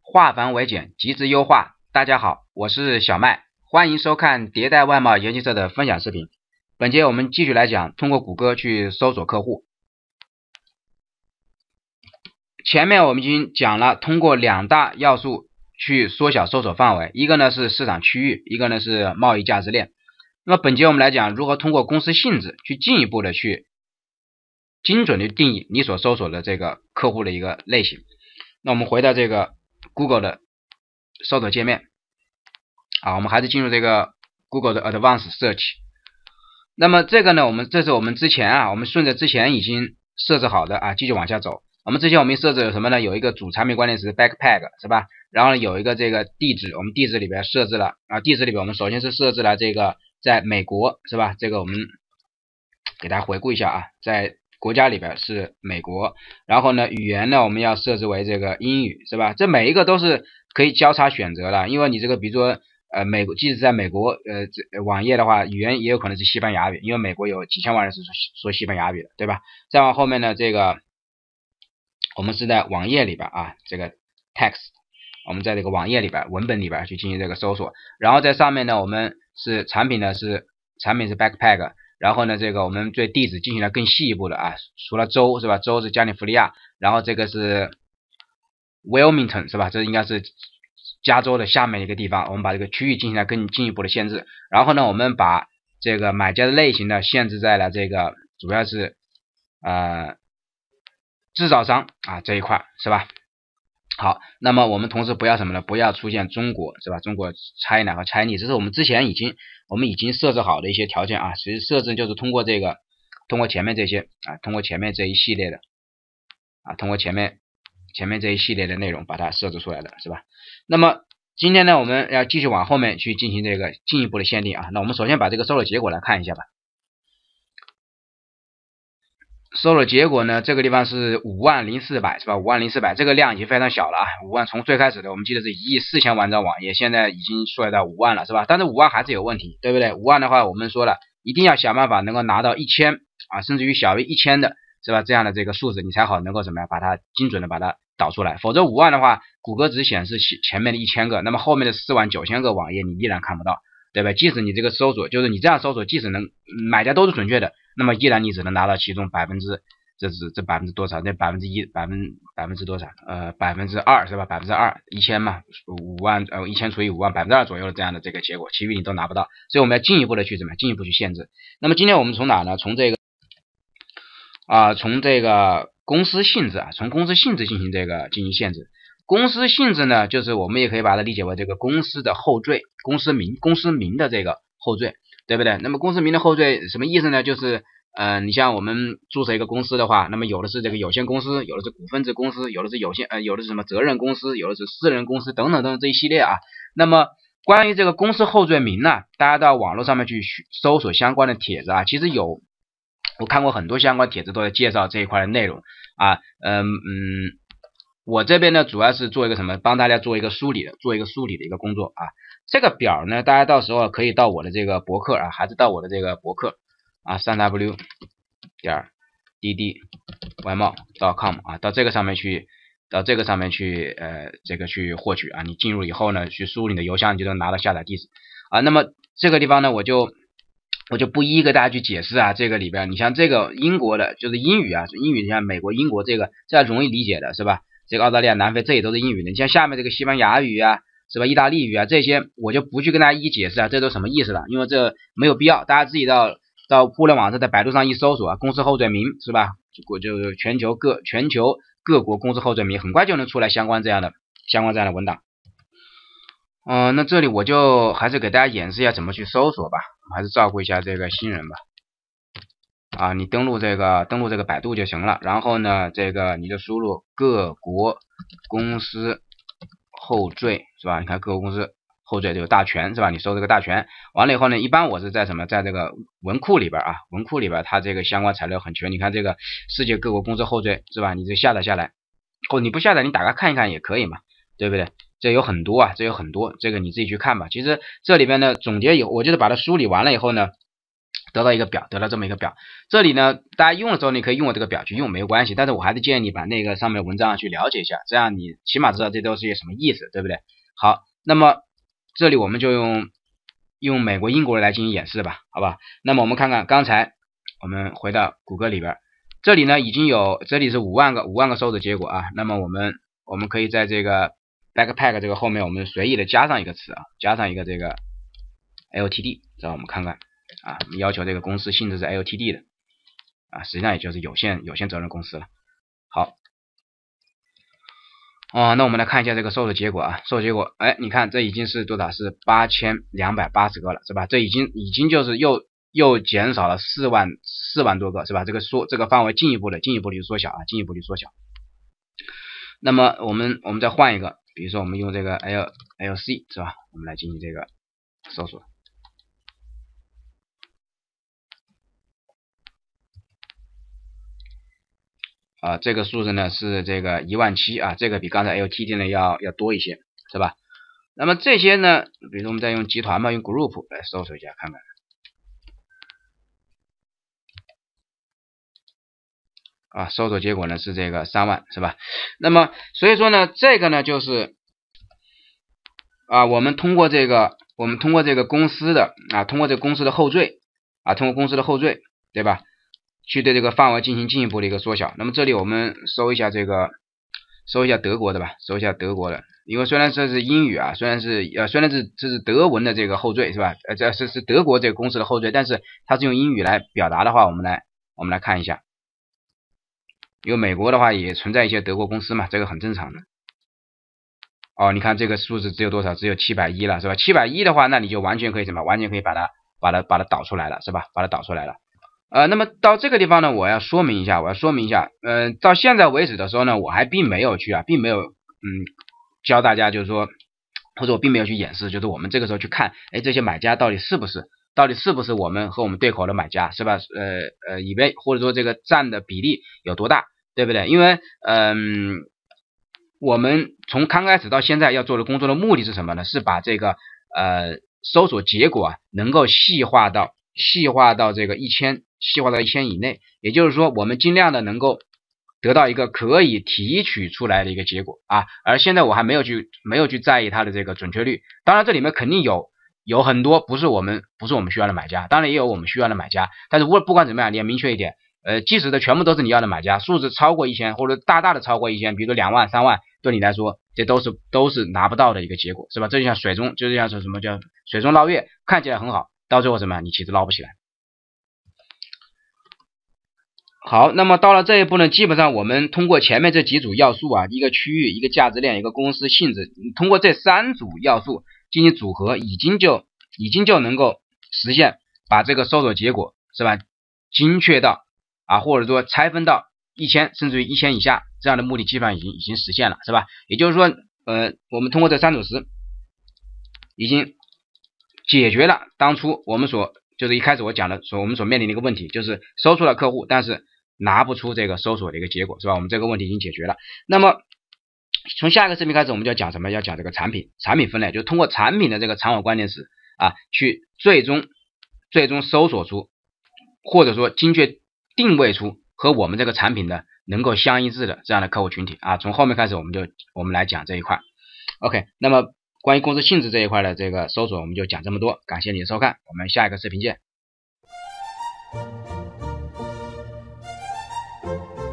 化繁为简，极致优化。大家好，我是小麦，欢迎收看迭代外贸研究社的分享视频。本节我们继续来讲通过谷歌去搜索客户。前面我们已经讲了通过两大要素去缩小搜索范围，一个呢是市场区域，一个呢是贸易价值链。那么本节我们来讲如何通过公司性质去进一步的去精准的定义你所搜索的这个客户的一个类型。那我们回到这个 Google 的搜索界面我们还是进入这个 Google 的 Advanced Search。那么这个呢，这是我们之前我们顺着之前已经设置好的继续往下走。我们之前我们设置有什么呢？有一个主产品关键词 backpack 是吧？然后呢有一个这个地址，我们地址里边设置了地址里边我们首先是设置了这个在美国是吧？这个我们给大家回顾一下在国家里边是美国，然后呢语言呢我们要设置为这个英语是吧？这每一个都是可以交叉选择的，因为你这个比如说美国，即使在美国网页的话，语言也有可能是西班牙语，因为美国有几千万人是说西班牙语的，对吧？再往后面呢，这个我们是在网页里边这个 text， 我们在这个网页里边文本里边去进行这个搜索，然后在上面呢我们是产品是 backpack， 然后呢这个我们对地址进行了更细一步的除了州是吧？州是加利福尼亚，然后这个是 Wilmington 是吧？这应该是加州的下面一个地方，我们把这个区域进行了更进一步的限制。然后呢我们把这个买家的类型呢限制在了这个主要是制造商这一块是吧？好，那么我们同时不要什么呢？不要出现中国是吧？中国 China 和 Chinese， 这是我们之前已经设置好的一些条件其实设置就是通过前面这些通过前面这一系列的通过前面这一系列的内容把它设置出来的是吧？那么今天呢我们要继续往后面去进行这个进一步的限定那我们首先把这个搜索结果来看一下吧。搜索结果呢，这个地方是50400是吧？50400这个量已经非常小了5万，从最开始的我们记得是1.4亿万张网页，现在已经缩小到5万了是吧？但是5万还是有问题，对不对？5万的话我们说了一定要想办法能够拿到1000甚至于小于1000的是吧？这样的这个数字你才好能够怎么样把它精准的把它导出来，否则5万的话谷歌只显示前面的1000个，那么后面的49000个网页你依然看不到，对吧？即使你这个搜索就是你这样搜索，即使能买家都是准确的，那么依然你只能拿到其中这百分之多少？那百分之多少？2%是吧？2%1000嘛，5万1000除以5万2%左右的这样的这个结果，其余你都拿不到，所以我们要进一步的去进一步去限制。那么今天我们从哪呢？从这个公司性质从公司性质进行限制。公司性质呢，就是我们也可以把它理解为这个公司的后缀，公司名的这个后缀，对不对？那么公司名的后缀什么意思呢？就是你像我们注册一个公司的话，那么有的是这个有限公司，有的是股份制公司，有的是有的是什么责任公司，有的是私人公司等等等等这一系列那么关于这个公司后缀名呢，大家到网络上面去搜索相关的帖子其实我看过很多相关帖子都在介绍这一块的内容我这边呢主要是做一个什么，帮大家做一个梳理的一个工作这个表呢大家到时候可以到我的这个博客还是到我的这个博客3w 点 dd外贸.com到这个上面去去获取你进入以后呢去输入你的邮箱，你就能拿到下载地址那么这个地方呢我就不一一给大家去解释这个里边你像这个英国的就是英语英语，你像美国英国这容易理解的是吧？这个澳大利亚南非这也都是英语的，你像下面这个西班牙语是吧？意大利语这些我就不去跟大家一解释这都什么意思了，因为这没有必要，大家自己到互联网上在百度上一搜索公司后缀名是吧？就全球各国公司后缀名，很快就能出来相关这样的文档。那这里我就还是给大家演示一下怎么去搜索吧，还是照顾一下这个新人吧。你登录这个百度就行了，然后呢这个你就输入各国公司后缀是吧？你看各国公司后缀就有大全是吧？你搜这个大全完了以后呢，一般我是在在这个文库里边文库里边它这个相关材料很全，你看这个世界各国公司后缀是吧？你就下载下来你不下载你打开看一看也可以嘛，对不对？这有很多这个你自己去看吧。其实这里边的总结我就是把它梳理完了以后呢， 得到一个表，得到这么一个表。这里呢，大家用的时候你可以用我这个表去用没有关系，但是我还是建议你把那个上面文章去了解一下，这样你起码知道这都是些什么意思，对不对？好，那么这里我们就用美国、英国来进行演示吧，好吧？那么我们看看刚才我们回到谷歌里边，这里呢已经有，这里是5万个搜索结果啊。那么我们可以在这个 backpack 这个后面，我们随意的加上一个词啊，加上一个这个 LTD， 让我们看看啊，我们要求这个公司性质是 LTD 的啊，实际上也就是有限责任公司了。好，那我们来看一下这个搜索结果啊，搜索结果，你看这已经是多少？是8280个了，是吧？这已经就是又减少了4万多个，是吧？这个范围进一步的缩小啊，进一步的缩小。那么我们再换一个，比如说我们用这个 LC 是吧？我们来进行这个搜索。这个数字呢是这个17000啊，这个比刚才 LTD 呢要多一些，是吧？那么这些呢，比如说我们再用集团嘛，用 group 来搜索一下看看。搜索结果呢是这个3万，是吧？那么所以说呢，这个呢就是我们通过这个公司的通过这个公司的后缀对吧？去对这个范围进一步的一个缩小。那么这里我们搜一下德国的吧，搜一下德国的，因为虽然这是英语啊，虽然这是德文的这个后缀是吧？这是德国这个公司的后缀，但是它是用英语来表达的话，我们来看一下。因为美国的话也存在一些德国公司嘛，这个很正常的。你看这个数字只有多少？只有710了，是吧？710的话，那你就完全可以完全可以把它导出来了，是吧？把它导出来了。那么到这个地方呢，我要说明一下，到现在为止的时候呢，我还并没有教大家，就是说，或者我并没有去演示，就是我们这个时候去看，这些买家到底是不是我们和我们对口的买家，是吧？或者说这个占的比例有多大，对不对？因为我们从刚开始到现在要做的工作的目的是什么呢？是把这个搜索结果能够细化到这个1000以内，也就是说我们尽量的能够得到一个可以提取出来的一个结果啊。而现在我还没有去在意它的这个准确率，当然这里面肯定有很多不是我们需要的买家，当然也有我们需要的买家，但是不管怎么样，你要明确一点，即使的全部都是你要的买家，数字超过1000或者大的超过1000，比如说2万3万，对你来说这都是拿不到的一个结果，是吧？这就像水中什么叫水中捞月，看起来很好，到最后什么你其实捞不起来。好，那么到了这一步呢，基本上我们通过前面这几组要素啊，一个区域、一个价值链、一个公司性质，通过这3组要素进行组合，已经就能够实现把这个搜索结果，是吧，精确到或者说拆分到1000甚至于1000以下，这样的目的基本上已经实现了，是吧？也就是说我们通过这3组词已经解决了当初我们就是一开始我讲的我们所面临的一个问题，就是搜出了客户，但是拿不出这个搜索的一个结果，是吧？我们这个问题已经解决了。那么从下一个视频开始，我们就要讲什么？要讲这个产品分类，就是通过产品的这个长尾关键词去最终搜索出，或者说精确定位出和我们这个产品的能够相一致的这样的客户群体从后面开始我们来讲这一块。OK， 那么关于公司性质这一块的这个搜索我们就讲这么多，感谢你的收看，我们下一个视频见。